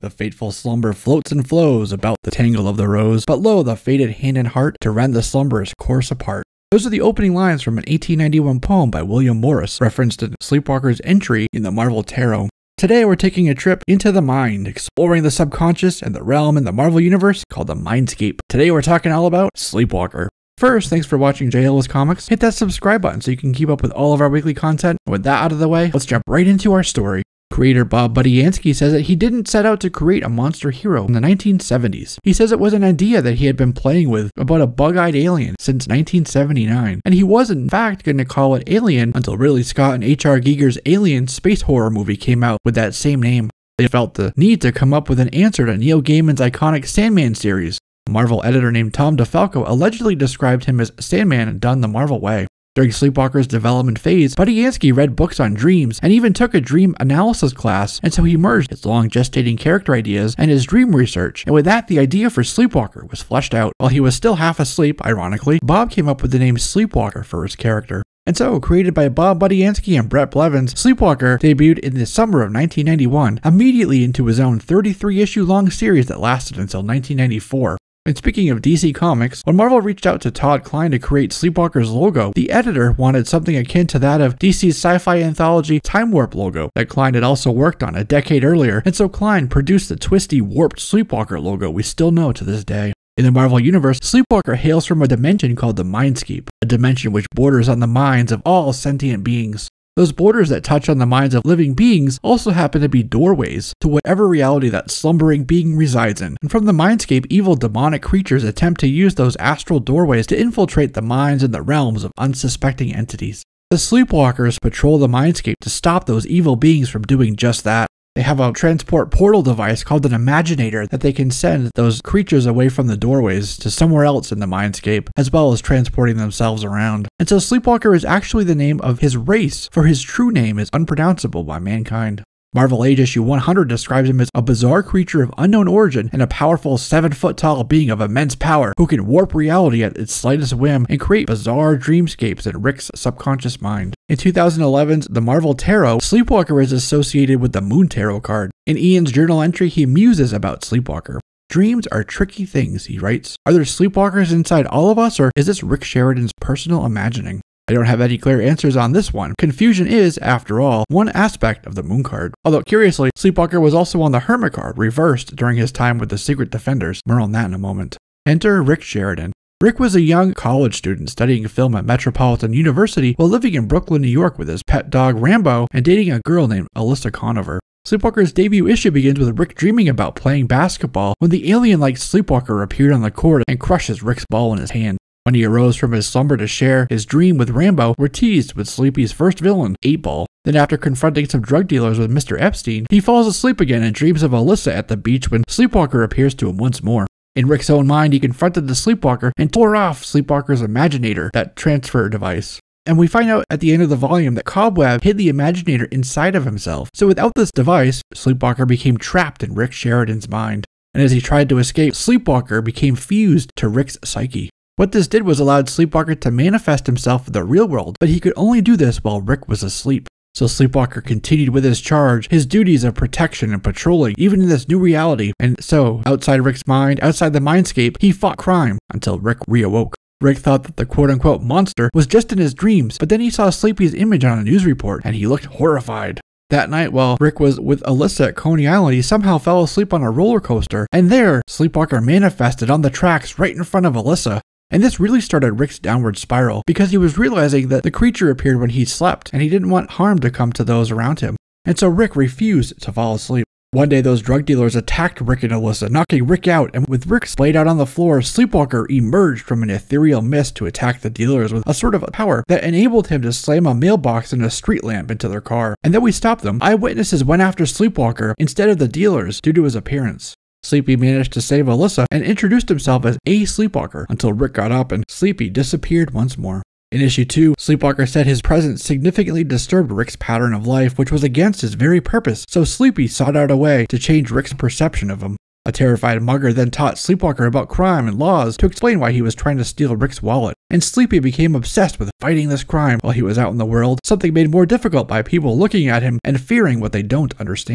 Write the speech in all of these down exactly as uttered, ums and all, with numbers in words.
The fateful slumber floats and flows about the tangle of the rose, but lo, the fated hand and heart to rend the slumber's course apart. Those are the opening lines from an eighteen ninety-one poem by William Morris, referenced in Sleepwalker's entry in the Marvel Tarot. Today we're taking a trip into the mind, exploring the subconscious and the realm in the Marvel Universe called the Mindscape. Today we're talking all about Sleepwalker. First, thanks for watching J L S Comics. Hit that subscribe button so you can keep up with all of our weekly content. And with that out of the way, let's jump right into our story. Creator Bob Budiansky says that he didn't set out to create a monster hero in the nineteen seventies. He says it was an idea that he had been playing with about a bug-eyed alien since nineteen seventy-nine, and he was in fact going to call it Alien until Ridley Scott and H R Giger's Alien space horror movie came out with that same name. They felt the need to come up with an answer to Neil Gaiman's iconic Sandman series. A Marvel editor named Tom DeFalco allegedly described him as Sandman done the Marvel way. During Sleepwalker's development phase, Budiansky read books on dreams and even took a dream analysis class, and so he merged his long gestating character ideas and his dream research, and with that the idea for Sleepwalker was fleshed out. While he was still half asleep, ironically, Bob came up with the name Sleepwalker for his character. And so, created by Bob Budiansky and Brett Blevins, Sleepwalker debuted in the summer of nineteen ninety-one, immediately into his own thirty-three issue long series that lasted until nineteen ninety-four. And speaking of D C Comics, when Marvel reached out to Todd Klein to create Sleepwalker's logo, the editor wanted something akin to that of D C's sci-fi anthology Time Warp logo that Klein had also worked on a decade earlier, and so Klein produced the twisty, warped Sleepwalker logo we still know to this day. In the Marvel Universe, Sleepwalker hails from a dimension called the Mindscape, a dimension which borders on the minds of all sentient beings. Those borders that touch on the minds of living beings also happen to be doorways to whatever reality that slumbering being resides in. And from the Mindscape, evil demonic creatures attempt to use those astral doorways to infiltrate the minds and the realms of unsuspecting entities. The Sleepwalkers patrol the Mindscape to stop those evil beings from doing just that. They have a transport portal device called an Imaginator that they can send those creatures away from the doorways to somewhere else in the Mindscape, as well as transporting themselves around. And so Sleepwalker is actually the name of his race, for his true name is unpronounceable by mankind. Marvel Age issue one hundred describes him as a bizarre creature of unknown origin and a powerful seven foot tall being of immense power who can warp reality at its slightest whim and create bizarre dreamscapes in Rick's subconscious mind. In two thousand eleven's The Marvel Tarot, Sleepwalker is associated with the Moon Tarot card. In Ian's journal entry, he muses about Sleepwalker. Dreams are tricky things, he writes. Are there sleepwalkers inside all of us, or is this Rick Sheridan's personal imagining? I don't have any clear answers on this one. Confusion is, after all, one aspect of the Moon card. Although, curiously, Sleepwalker was also on the Hermit card, reversed during his time with the Secret Defenders. More on that in a moment. Enter Rick Sheridan. Rick was a young college student studying film at Metropolitan University while living in Brooklyn, New York with his pet dog Rambo and dating a girl named Alyssa Conover. Sleepwalker's debut issue begins with Rick dreaming about playing basketball when the alien-like Sleepwalker appeared on the court and crushes Rick's ball in his hand. When he arose from his slumber to share his dream with Rambo, we're teased with Sleepy's first villain, eight ball. Then after confronting some drug dealers with Mister Epstein, he falls asleep again and dreams of Alyssa at the beach when Sleepwalker appears to him once more. In Rick's own mind, he confronted the Sleepwalker and tore off Sleepwalker's Imaginator, that transfer device. And we find out at the end of the volume that Cobweb hid the Imaginator inside of himself. So without this device, Sleepwalker became trapped in Rick Sheridan's mind. And as he tried to escape, Sleepwalker became fused to Rick's psyche. What this did was allowed Sleepwalker to manifest himself in the real world, but he could only do this while Rick was asleep. So Sleepwalker continued with his charge, his duties of protection and patrolling, even in this new reality, and so, outside Rick's mind, outside the Mindscape, he fought crime until Rick reawoke. Rick thought that the quote-unquote monster was just in his dreams, but then he saw Sleepy's image on a news report, and he looked horrified. That night, while Rick was with Alyssa at Coney Island, he somehow fell asleep on a roller coaster, and there, Sleepwalker manifested on the tracks right in front of Alyssa. And this really started Rick's downward spiral, because he was realizing that the creature appeared when he slept, and he didn't want harm to come to those around him. And so Rick refused to fall asleep. One day those drug dealers attacked Rick and Alyssa, knocking Rick out, and with Rick splayed out on the floor, Sleepwalker emerged from an ethereal mist to attack the dealers with a sort of power that enabled him to slam a mailbox and a street lamp into their car. And then we stopped them. Eyewitnesses went after Sleepwalker instead of the dealers due to his appearance. Sleepy managed to save Alyssa and introduced himself as a Sleepwalker until Rick got up and Sleepy disappeared once more. In issue two, Sleepwalker said his presence significantly disturbed Rick's pattern of life, which was against his very purpose, so Sleepy sought out a way to change Rick's perception of him. A terrified mugger then taught Sleepwalker about crime and laws to explain why he was trying to steal Rick's wallet, and Sleepy became obsessed with fighting this crime while he was out in the world, something made more difficult by people looking at him and fearing what they don't understand.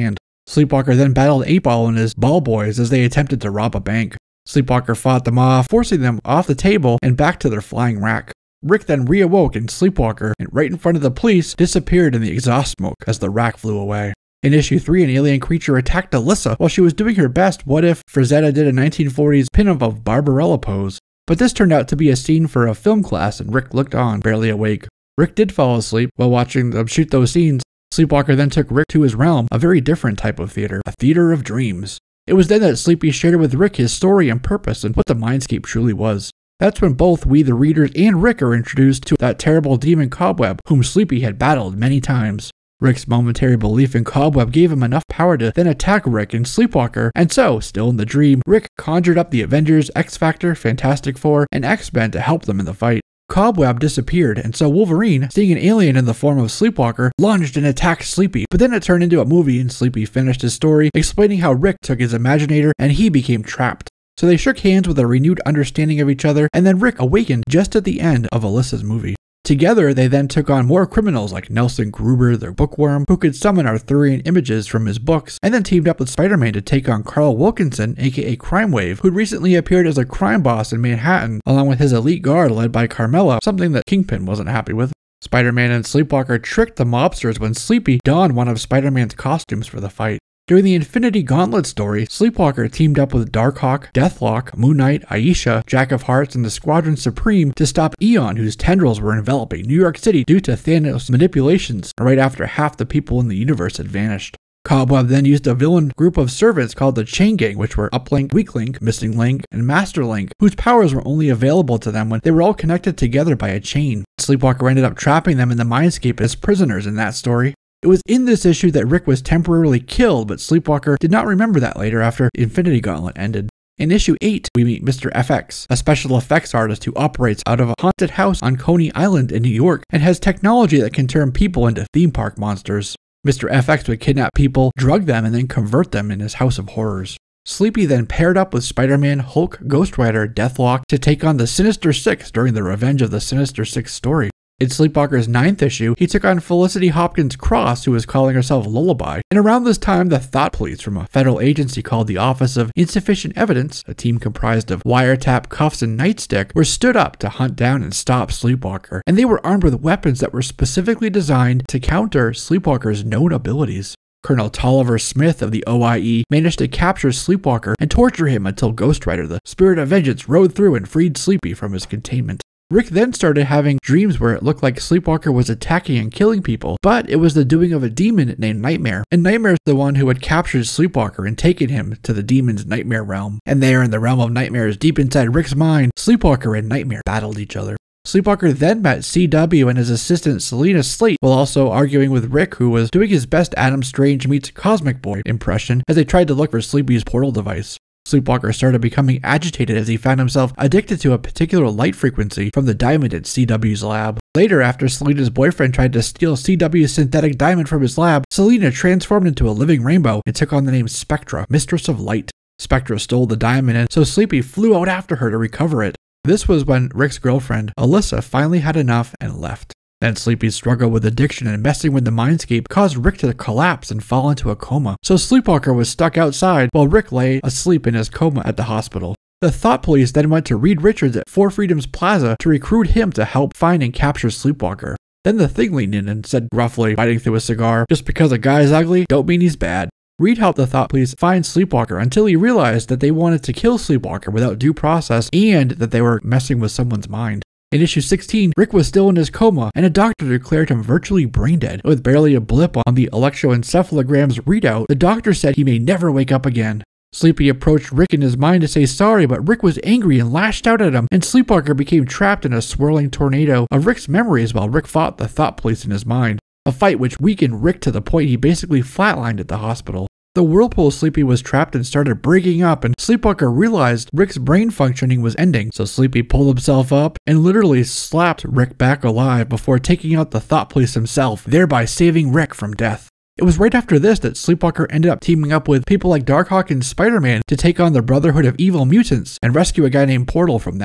Sleepwalker then battled eight ball and his ball boys as they attempted to rob a bank. Sleepwalker fought them off, forcing them off the table and back to their flying rack. Rick then reawoke in Sleepwalker and right in front of the police disappeared in the exhaust smoke as the rack flew away. In issue three, an alien creature attacked Alyssa while she was doing her best what if Frazetta did a nineteen forties pinup of Barbarella pose. But this turned out to be a scene for a film class and Rick looked on, barely awake. Rick did fall asleep while watching them shoot those scenes. Sleepwalker then took Rick to his realm, a very different type of theater, a theater of dreams. It was then that Sleepy shared with Rick his story and purpose and what the Mindscape truly was. That's when both we the readers and Rick are introduced to that terrible demon Cobweb, whom Sleepy had battled many times. Rick's momentary belief in Cobweb gave him enough power to then attack Rick and Sleepwalker, and so, still in the dream, Rick conjured up the Avengers, X-Factor, Fantastic Four, and X-Men to help them in the fight. Cobweb disappeared, and so Wolverine, seeing an alien in the form of Sleepwalker, lunged and attacked Sleepy, but then it turned into a movie and Sleepy finished his story, explaining how Rick took his Imaginator and he became trapped. So they shook hands with a renewed understanding of each other, and then Rick awakened just at the end of Alyssa's movie. Together, they then took on more criminals like Nelson Gruber, the bookworm, who could summon Arthurian images from his books, and then teamed up with Spider-Man to take on Carl Wilkinson, aka Crime Wave, who'd recently appeared as a crime boss in Manhattan, along with his elite guard led by Carmella, something that Kingpin wasn't happy with. Spider-Man and Sleepwalker tricked the mobsters when Sleepy donned one of Spider-Man's costumes for the fight. During the Infinity Gauntlet story, Sleepwalker teamed up with Darkhawk, Deathlock, Moon Knight, Aisha, Jack of Hearts, and the Squadron Supreme to stop Eon, whose tendrils were enveloping New York City due to Thanos' manipulations, right after half the people in the universe had vanished. Cobweb then used a villain group of servants called the Chain Gang, which were Uplink, Weaklink, Missing Link, and Master Link, whose powers were only available to them when they were all connected together by a chain. Sleepwalker ended up trapping them in the Mindscape as prisoners in that story. It was in this issue that Rick was temporarily killed, but Sleepwalker did not remember that later after Infinity Gauntlet ended. In issue eight, we meet Mister F X, a special effects artist who operates out of a haunted house on Coney Island in New York and has technology that can turn people into theme park monsters. Mister F X would kidnap people, drug them, and then convert them in his house of horrors. Sleepy then paired up with Spider-Man, Hulk, Ghost Rider, Deathlock to take on the Sinister Six during the Revenge of the Sinister Six story. In Sleepwalker's ninth issue, he took on Felicity Hopkins Cross, who was calling herself Lullaby, and around this time, the Thought Police from a federal agency called the Office of Insufficient Evidence, a team comprised of Wiretap, Cuffs, and Nightstick, were stood up to hunt down and stop Sleepwalker, and they were armed with weapons that were specifically designed to counter Sleepwalker's known abilities. Colonel Tolliver Smith of the O I E managed to capture Sleepwalker and torture him until Ghost Rider, the Spirit of Vengeance, rode through and freed Sleepy from his containment. Rick then started having dreams where it looked like Sleepwalker was attacking and killing people, but it was the doing of a demon named Nightmare, and Nightmare's the one who had captured Sleepwalker and taken him to the demon's Nightmare realm. And there, in the realm of nightmares deep inside Rick's mind, Sleepwalker and Nightmare battled each other. Sleepwalker then met C W and his assistant Selena Slate while also arguing with Rick, who was doing his best Adam Strange meets Cosmic Boy impression as they tried to look for Sleepy's portal device. Sleepwalker started becoming agitated as he found himself addicted to a particular light frequency from the diamond at C W's lab. Later, after Selena's boyfriend tried to steal C W's synthetic diamond from his lab, Selena transformed into a living rainbow and took on the name Spectra, Mistress of Light. Spectra stole the diamond, and so Sleepy flew out after her to recover it. This was when Rick's girlfriend, Alyssa, finally had enough and left. Then Sleepy's struggle with addiction and messing with the Mindscape caused Rick to collapse and fall into a coma, so Sleepwalker was stuck outside while Rick lay asleep in his coma at the hospital. The Thought Police then went to Reed Richards at Four Freedoms Plaza to recruit him to help find and capture Sleepwalker. Then the Thing leaned in and said gruffly, biting through a cigar, "Just because a guy's ugly, don't mean he's bad." Reed helped the Thought Police find Sleepwalker until he realized that they wanted to kill Sleepwalker without due process and that they were messing with someone's mind. In issue sixteen, Rick was still in his coma, and a doctor declared him virtually brain dead. With barely a blip on the electroencephalogram's readout, the doctor said he may never wake up again. Sleepy approached Rick in his mind to say sorry, but Rick was angry and lashed out at him, and Sleepwalker became trapped in a swirling tornado of Rick's memories while Rick fought the Thought Police in his mind. A fight which weakened Rick to the point he basically flatlined at the hospital. The whirlpool Sleepy was trapped and started breaking up, and Sleepwalker realized Rick's brain functioning was ending, so Sleepy pulled himself up and literally slapped Rick back alive before taking out the Thought Police himself, thereby saving Rick from death. It was right after this that Sleepwalker ended up teaming up with people like Darkhawk and Spider-Man to take on the Brotherhood of Evil Mutants and rescue a guy named Portal from them.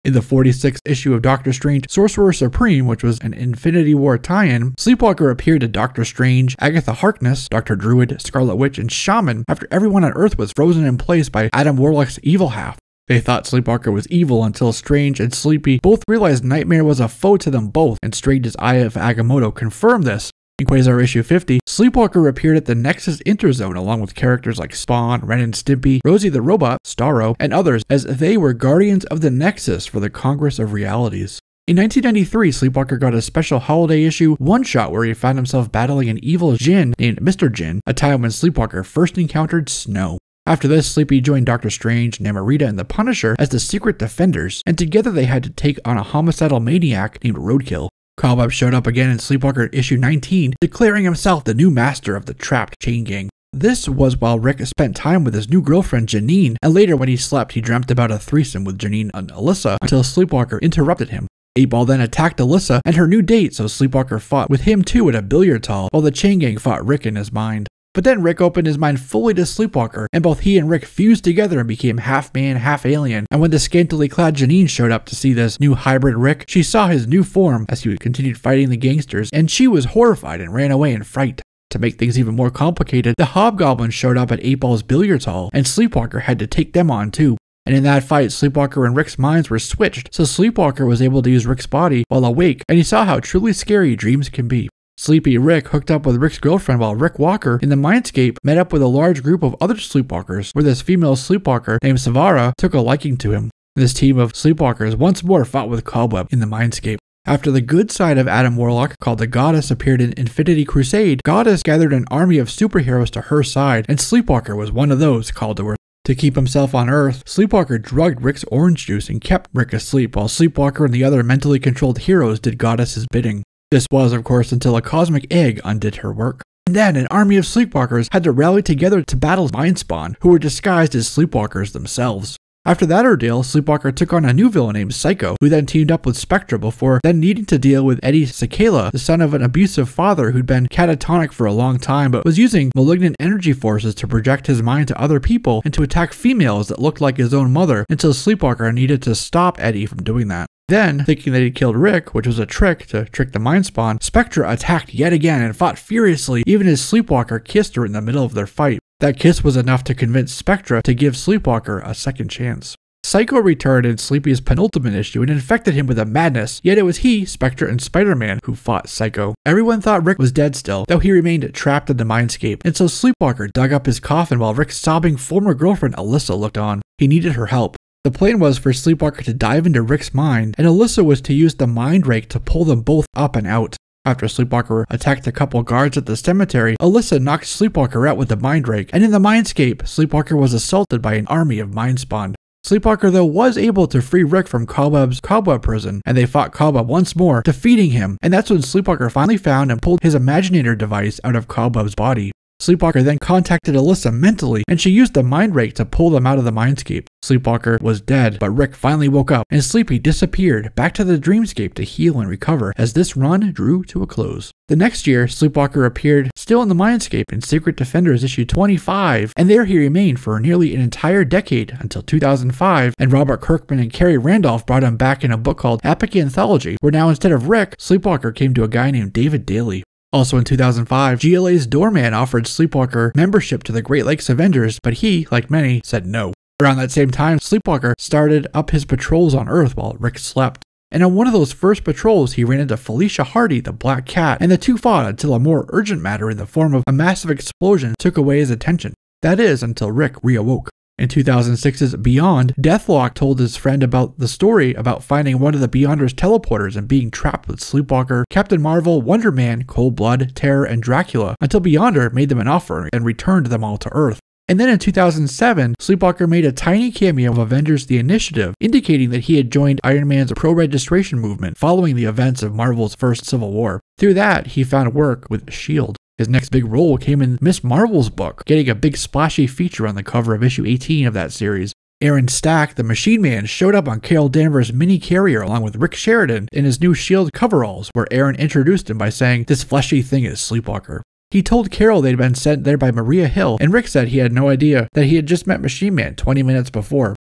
In the forty-sixth issue of Doctor Strange Sorcerer Supreme, which was an Infinity War tie-in, Sleepwalker appeared to Doctor Strange, Agatha Harkness, Doctor Druid, Scarlet Witch, and Shaman after everyone on Earth was frozen in place by Adam Warlock's evil half. They thought Sleepwalker was evil until Strange and Sleepy both realized Nightmare was a foe to them both, and Strange's Eye of Agamotto confirmed this. In Quasar issue fifty, Sleepwalker appeared at the Nexus Interzone along with characters like Spawn, Ren and Stimpy, Rosie the Robot, Starro, and others, as they were guardians of the Nexus for the Congress of Realities. In nineteen ninety-three, Sleepwalker got a special holiday issue one-shot where he found himself battling an evil Djinn named Mister Djinn, a time when Sleepwalker first encountered snow. After this, Sleepy joined Doctor Strange, Namorita, and the Punisher as the Secret Defenders, and together they had to take on a homicidal maniac named Roadkill. Cobweb showed up again in Sleepwalker issue nineteen, declaring himself the new master of the trapped chain gang. This was while Rick spent time with his new girlfriend Janine, and later when he slept he dreamt about a threesome with Janine and Alyssa until Sleepwalker interrupted him. eight ball then attacked Alyssa and her new date, so Sleepwalker fought with him too at a billiard hall while the chain gang fought Rick in his mind. But then Rick opened his mind fully to Sleepwalker, and both he and Rick fused together and became half man, half alien. And when the scantily clad Janine showed up to see this new hybrid Rick, she saw his new form as he continued fighting the gangsters, and she was horrified and ran away in fright. To make things even more complicated, the Hobgoblins showed up at eight ball's billiards hall, and Sleepwalker had to take them on too. And in that fight, Sleepwalker and Rick's minds were switched, so Sleepwalker was able to use Rick's body while awake, and he saw how truly scary dreams can be. Sleepy Rick hooked up with Rick's girlfriend while Rick Walker in the Mindscape met up with a large group of other sleepwalkers, where this female sleepwalker named Savara took a liking to him. This team of sleepwalkers once more fought with Cobweb in the Mindscape. After the good side of Adam Warlock, called the Goddess, appeared in Infinity Crusade, Goddess gathered an army of superheroes to her side, and Sleepwalker was one of those called to her. To keep himself on Earth, Sleepwalker drugged Rick's orange juice and kept Rick asleep, while Sleepwalker and the other mentally controlled heroes did Goddess's bidding. This was, of course, until a cosmic egg undid her work. And then an army of sleepwalkers had to rally together to battle Mindspawn, who were disguised as sleepwalkers themselves. After that ordeal, Sleepwalker took on a new villain named Psycho, who then teamed up with Spectra before then needing to deal with Eddie Sakala, the son of an abusive father who'd been catatonic for a long time but was using malignant energy forces to project his mind to other people and to attack females that looked like his own mother, until Sleepwalker needed to stop Eddie from doing that. Then, thinking that he killed Rick, which was a trick to trick the Mindspawn, Spectra attacked yet again and fought furiously, even as Sleepwalker kissed her in the middle of their fight. That kiss was enough to convince Spectra to give Sleepwalker a second chance. Psycho returned in Sleepy's penultimate issue and infected him with a madness, yet it was he, Spectra, and Spiderman who fought Psycho. Everyone thought Rick was dead still, though he remained trapped in the Mindscape, and so Sleepwalker dug up his coffin while Rick's sobbing former girlfriend Alyssa looked on. He needed her help. The plan was for Sleepwalker to dive into Rick's mind, and Alyssa was to use the mind rake to pull them both up and out. After Sleepwalker attacked a couple guards at the cemetery, Alyssa knocked Sleepwalker out with the mind rake, and in the Mindscape, Sleepwalker was assaulted by an army of Mindspawn. Sleepwalker, though, was able to free Rick from Cobweb's Cobweb prison, and they fought Cobweb once more, defeating him, and that's when Sleepwalker finally found and pulled his Imaginator device out of Cobweb's body. Sleepwalker then contacted Alyssa mentally, and she used the mind rake to pull them out of the Mindscape. Sleepwalker was dead, but Rick finally woke up, and Sleepy disappeared back to the Dreamscape to heal and recover as this run drew to a close. The next year, Sleepwalker appeared still in the Mindscape in Secret Defenders issue twenty-five, and there he remained for nearly an entire decade until two thousand five, and Robert Kirkman and Carrie Randolph brought him back in a book called Epic Anthology, where now instead of Rick, Sleepwalker came to a guy named David Daly. Also in two thousand five, G L A's Doorman offered Sleepwalker membership to the Great Lakes Avengers, but he, like many, said no. Around that same time, Sleepwalker started up his patrols on Earth while Rick slept. And on one of those first patrols, he ran into Felicia Hardy, the Black Cat, and the two fought until a more urgent matter in the form of a massive explosion took away his attention. That is, until Rick reawoke. In two thousand six's Beyond, Deathlock told his friend about the story about finding one of the Beyonders' teleporters and being trapped with Sleepwalker, Captain Marvel, Wonder Man, Cold Blood, Terror, and Dracula, until Beyonder made them an offer and returned them all to Earth. And then in two thousand seven, Sleepwalker made a tiny cameo of Avengers The Initiative, indicating that he had joined Iron Man's pro-registration movement following the events of Marvel's first Civil War. Through that, he found work with S H I E L D. His next big role came in Miss Marvel's book, getting a big splashy feature on the cover of issue eighteen of that series. Aaron Stack, the Machine Man, showed up on Carol Danvers' mini carrier along with Rick Sheridan in his new S H I E L D coveralls, where Aaron introduced him by saying, "This fleshy thing is Sleepwalker." He told Carol they'd been sent there by Maria Hill, and Rick said he had no idea that he had just met Machine Man twenty minutes before.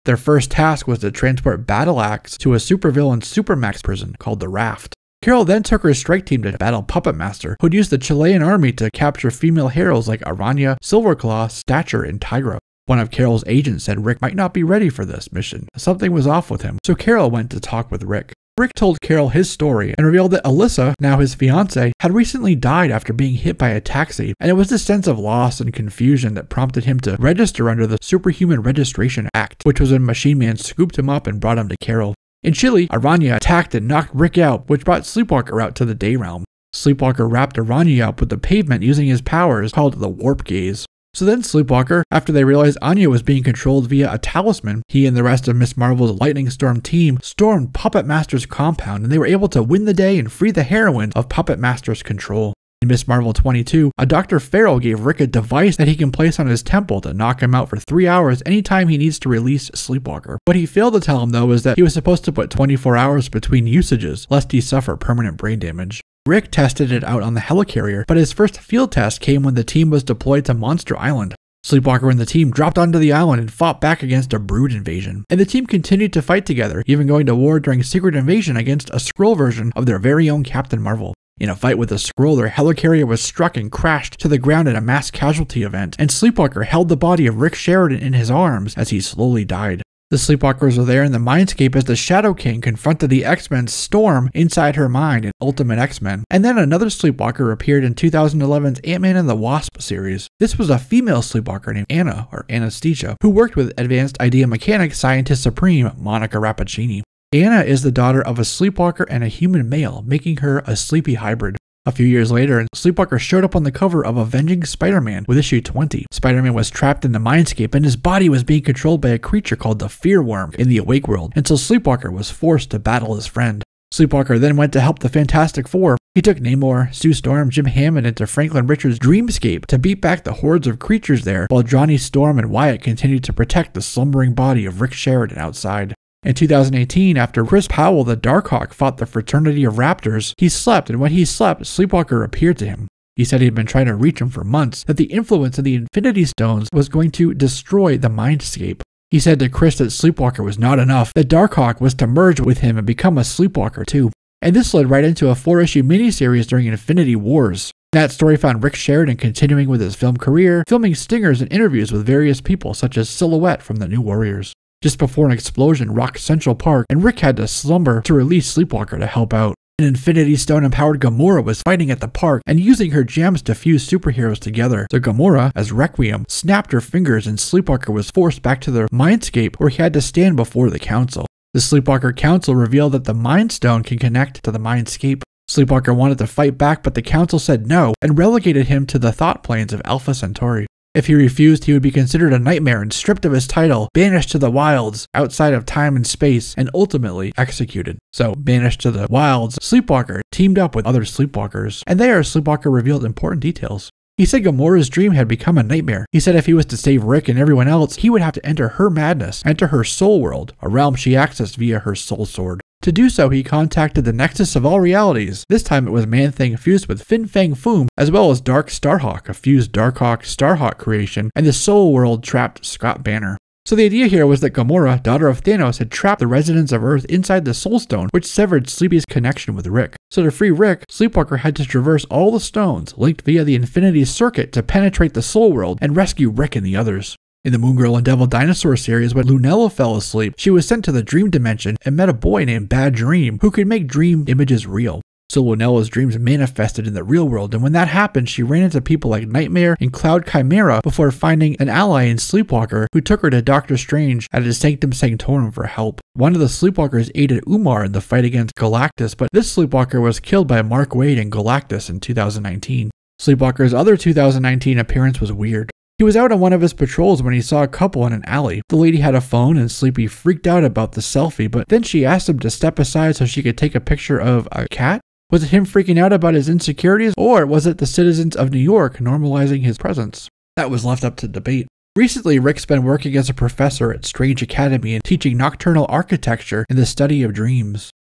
Their first task was to transport Battle Axe to a supervillain supermax prison called the Raft. Carol then took her strike team to battle Puppet Master, who'd used the Chilean army to capture female heroes like Araña, Silverclaw, Stature, and Tigra. One of Carol's agents said Rick might not be ready for this mission. Something was off with him, so Carol went to talk with Rick. Rick told Carol his story and revealed that Alyssa, now his fiancée, had recently died after being hit by a taxi, and it was this sense of loss and confusion that prompted him to register under the Superhuman Registration Act, which was when Machine Man scooped him up and brought him to Carol. In Chile, Araña attacked and knocked Rick out, which brought Sleepwalker out to the day realm. Sleepwalker wrapped Araña up with the pavement using his powers called the Warp Gaze. So then Sleepwalker, after they realized Anya was being controlled via a talisman, he and the rest of Miss Marvel's Lightning Storm team stormed Puppet Master's compound, and they were able to win the day and free the heroine of Puppet Master's control. In Miss Marvel twenty-two, a Doctor Farrell gave Rick a device that he can place on his temple to knock him out for three hours anytime he needs to release Sleepwalker. What he failed to tell him though is that he was supposed to put twenty-four hours between usages, lest he suffer permanent brain damage. Rick tested it out on the helicarrier, but his first field test came when the team was deployed to Monster Island. Sleepwalker and the team dropped onto the island and fought back against a Brood invasion. And the team continued to fight together, even going to war during Secret Invasion against a Skrull version of their very own Captain Marvel. In a fight with a Skrull, their helicarrier was struck and crashed to the ground at a mass casualty event, and Sleepwalker held the body of Rick Sheridan in his arms as he slowly died. The Sleepwalkers were there in the Mindscape as the Shadow King confronted the X-Men's Storm inside her mind in Ultimate X-Men, and then another Sleepwalker appeared in two thousand eleven's Ant-Man and the Wasp series. This was a female Sleepwalker named Anna, or Anesthesia, who worked with Advanced Idea Mechanics Scientist Supreme Monica Rappaccini. Anna is the daughter of a Sleepwalker and a human male, making her a sleepy hybrid. A few years later, Sleepwalker showed up on the cover of Avenging Spiderman with issue twenty. Spiderman was trapped in the Mindscape and his body was being controlled by a creature called the Fear Worm in the Awake World, until Sleepwalker was forced to battle his friend. Sleepwalker then went to help the Fantastic Four. He took Namor, Sue Storm, Jim Hammond into Franklin Richards' Dreamscape to beat back the hordes of creatures there, while Johnny Storm and Wyatt continued to protect the slumbering body of Rick Sheridan outside. In two thousand eighteen, after Chris Powell the Darkhawk fought the Fraternity of Raptors, he slept, and when he slept, Sleepwalker appeared to him. He said he had been trying to reach him for months, that the influence of the Infinity Stones was going to destroy the Mindscape. He said to Chris that Sleepwalker was not enough, that Darkhawk was to merge with him and become a Sleepwalker too. And this led right into a four-issue miniseries during Infinity Wars. That story found Rick Sheridan continuing with his film career, filming stingers and interviews with various people such as Silhouette from the New Warriors. Just before an explosion rocked Central Park, and Rick had to slumber to release Sleepwalker to help out. An Infinity Stone-empowered Gamora was fighting at the park and using her gems to fuse superheroes together. So Gamora, as Requiem, snapped her fingers and Sleepwalker was forced back to the Mindscape where he had to stand before the Council. The Sleepwalker Council revealed that the Mind Stone can connect to the Mindscape. Sleepwalker wanted to fight back, but the Council said no and relegated him to the thought planes of Alpha Centauri. If he refused, he would be considered a nightmare and stripped of his title, banished to the wilds, outside of time and space, and ultimately executed. So, banished to the wilds, Sleepwalker teamed up with other Sleepwalkers, and there Sleepwalker revealed important details. He said Gamora's dream had become a nightmare. He said if he was to save Rick and everyone else, he would have to enter her madness, enter her soul world, a realm she accessed via her soul sword. To do so, he contacted the Nexus of all realities. This time it was Man-Thing fused with Fin Fang Foom, as well as Dark Starhawk, a fused Darkhawk Starhawk creation, and the Soul World trapped Scott Banner. So the idea here was that Gamora, daughter of Thanos, had trapped the residents of Earth inside the Soul Stone, which severed Sleepy's connection with Rick. So to free Rick, Sleepwalker had to traverse all the stones, linked via the Infinity Circuit, to penetrate the Soul World and rescue Rick and the others. In the Moon Girl and Devil Dinosaur series, when Lunella fell asleep, she was sent to the Dream Dimension and met a boy named Bad Dream, who could make dream images real. So Lunella's dreams manifested in the real world, and when that happened, she ran into people like Nightmare and Cloud Chimera before finding an ally in Sleepwalker, who took her to Doctor Strange at his Sanctum Sanctorum for help. One of the Sleepwalkers aided Umar in the fight against Galactus, but this Sleepwalker was killed by Mark Waid and Galactus in two thousand nineteen. Sleepwalker's other two thousand nineteen appearance was weird. He was out on one of his patrols when he saw a couple in an alley. The lady had a phone and Sleepy freaked out about the selfie, but then she asked him to step aside so she could take a picture of a cat? Was it him freaking out about his insecurities, or was it the citizens of New York normalizing his presence? That was left up to debate. Recently, Rick's been working as a professor at Strange Academy and teaching nocturnal architecture and the study of dreams.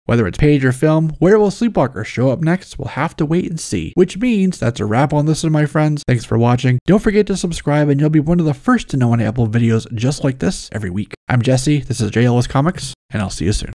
Whether it's page or film, where will Sleepwalker show up next? We'll have to wait and see. Which means that's a wrap on this one, my friends. Thanks for watching. Don't forget to subscribe and you'll be one of the first to know when I upload videos just like this every week. I'm Jesse, this is J L S Comics, and I'll see you soon.